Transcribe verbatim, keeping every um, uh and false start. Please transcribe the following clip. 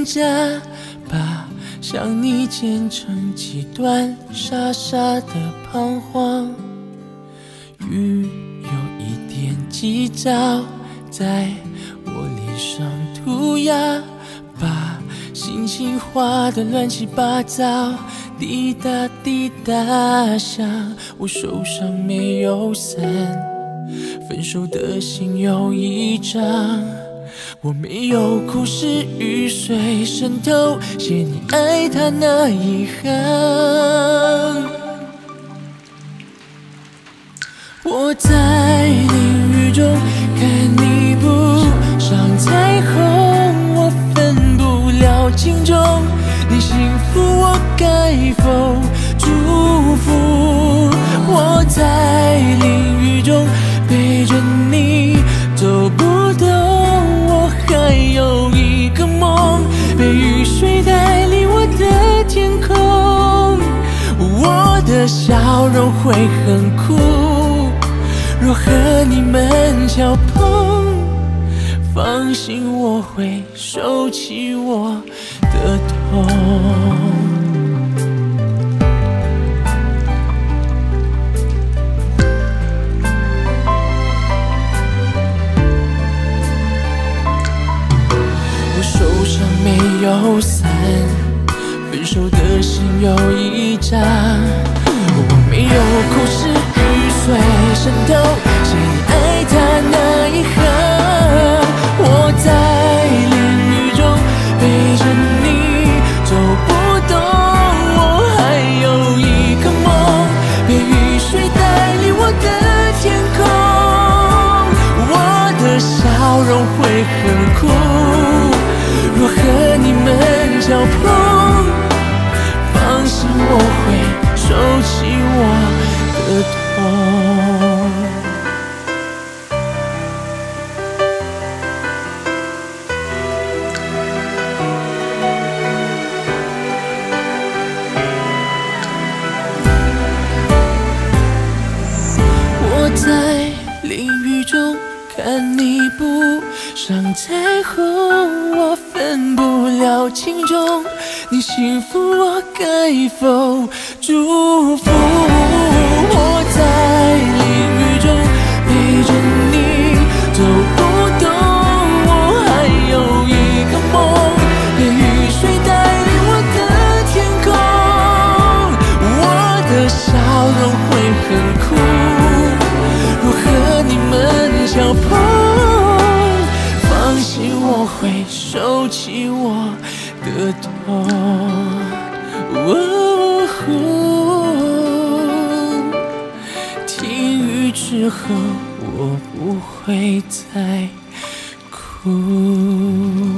挣扎，把想你剪成几段，傻傻的彷徨。雨有一点急躁，在我脸上涂鸦，把心情画得乱七八糟，滴答滴答响。我手上没有伞，分手的信有一张。我没有哭是雨水渗透，写你爱他那一行。我在淋雨中看你不上彩虹，我分不了轻重，你幸福我该否祝福？我在淋雨中背着你走不动，我还有一个梦，被雨水带离我的天空。我的笑容会很苦，若和你们交碰，放心我会收起我的痛。我手上没有伞，分手的信有一张。我没有哭是雨水渗透，写你爱他那一行。我在淋雨中背着你走不动，我还有一个梦，被雨水带离我的天空。我的笑容会很苦，若和你们交碰，放心我会收起我的痛。我在淋雨中看你不上彩虹，我分不了轻重，你幸福我该否祝福？我在淋雨中陪着你走不动，我还有一个梦，被雨水带离我的天空。我的笑容会很苦，若和你们交碰，放心我会收起我的痛。哦哦，听雨之后我不会再哭。